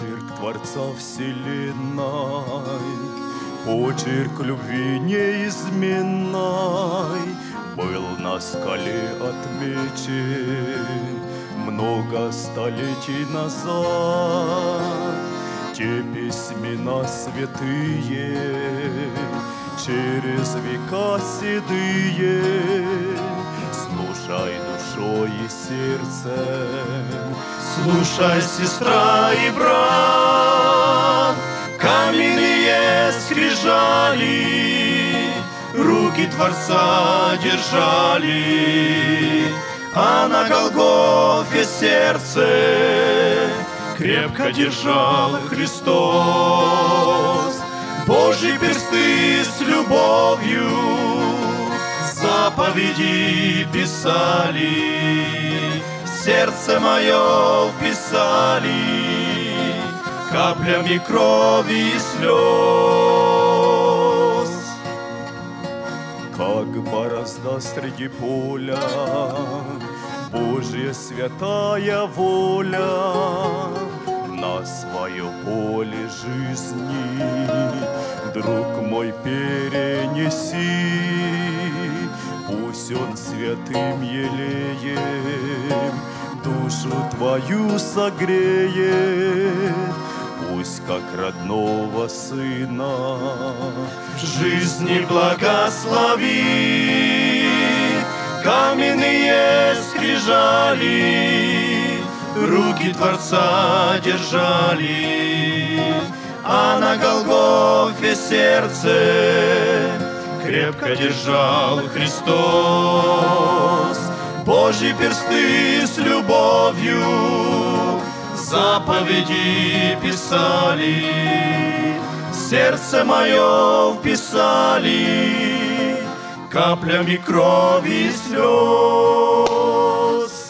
Почерк Творца Вселенной, почерк любви неизменной был на скале отмечен много столетий назад. Те письмена святые, через века седые, слушай душой и сердцем. Слушай, сестра и брат, каменные скрижали, руки Творца держали, а на Голгофе сердце крепко держал Христос. Божьи персты с любовью заповеди писали, сердце мое вписали каплями крови и слез. Как борозда среди поля, Божья святая воля на свое поле жизни, друг мой, перенеси. Пусть он святым елеем душу твою согреет, пусть как родного сына в жизни благослови. Каменные скрижали, руки Творца держали, а на Голгофе сердце крепко держал Христос. Божьи персты с любовью заповеди писали, сердце мое вписали каплями крови и слез.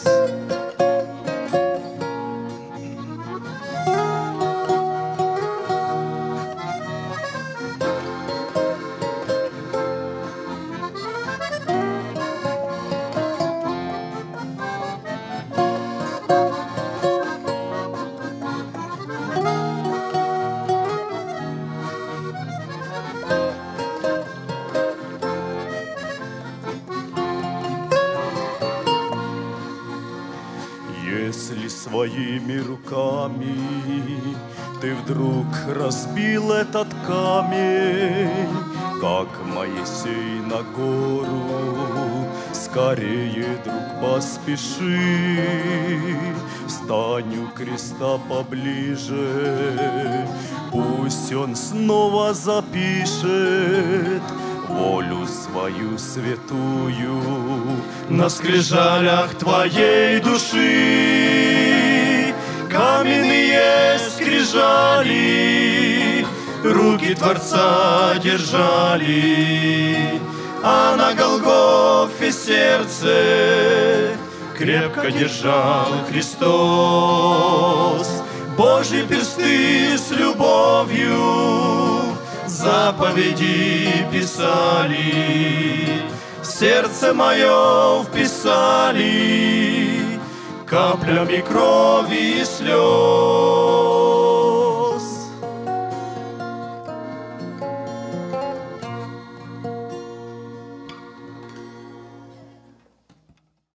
Если своими руками ты вдруг разбил этот камень, как Моисей на гору, скорее, друг, поспеши, встань у креста поближе, пусть он снова запишет волю свою святую на скрижалях твоей души. Каменные скрижали, руки Творца держали, а на Голгофе сердце крепко держал Христос. Божьи персты с любовью заповеди писали, сердце мое вписали каплями крови и слез.